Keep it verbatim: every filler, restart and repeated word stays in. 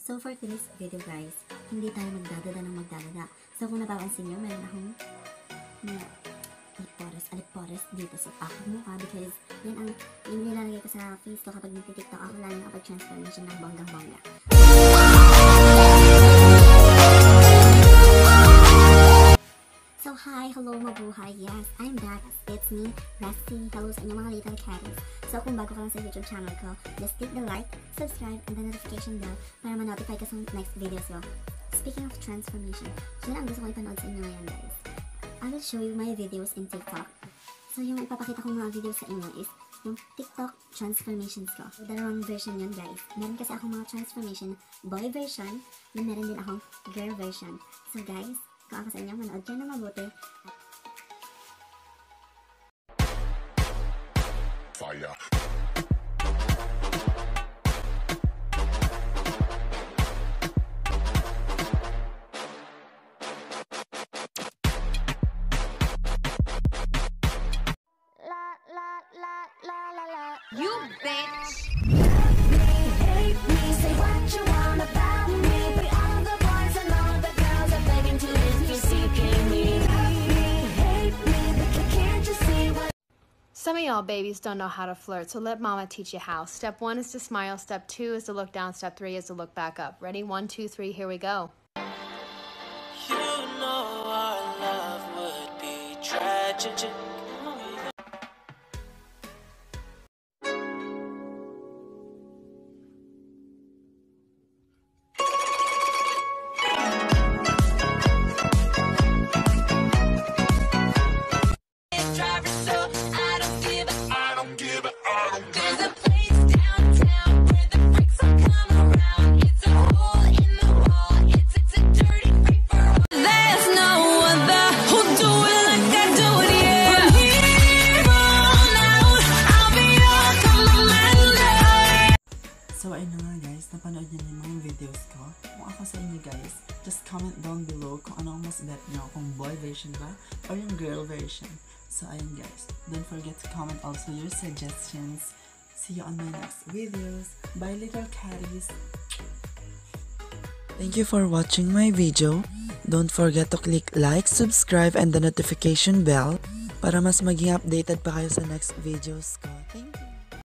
So for today's video guys, hindi tayo magdadada ng magdadada. So kung napapansin nyo, meron akong mga alipores, alipores dito sa aking mukha because yan ang yung nilalagay ko sa face ko kapag nagtitiktok ako, lalo na kapag transformation ng bonggang-bongga. So hi, hello mabuhay, yes, I'm back, it's me, Rusty. Hello sa inyong mga little catties. So kung bago ka lang sa YouTube channel ko, just click the like, subscribe, and the notification bell para ma-notify ka sa next videos ko. Speaking of transformation, yun ang gusto ko ipanood sa inyo ngayon guys. I will show you my videos in TikTok. So yung ipapakita kong mga videos sa inyo is yung TikTok transformations ko. So, dalawang version yun guys. Meron kasi akong mga transformation boy version, na meron din akong girl version. So guys, kung ako sa inyo, manood kayo na mabuti. Fire. La la la la la la. You bitch. Hate me, say what you want about me, but all the boys and all the girls are begging to if you're seeking me. Hate me, but can't you see what? Some of y'all babies don't know how to flirt, so let mama teach you how. Step one is to smile, step two is to look down, step three is to look back up. Ready? One, two, three, here we go. You know our love would be tragic. So ayun na nga guys, napanood niyo na yung mga videos ko. Kung ako sa inyo guys, just comment down below kung anong mas bet nyo, kung boy version ba or yung girl version. So ayun guys, don't forget to comment also your suggestions. See you on my next videos. Bye little catties! Thank you for watching my video. Don't forget to click like, subscribe, and the notification bell para mas maging updated pa kayo sa next videos ko.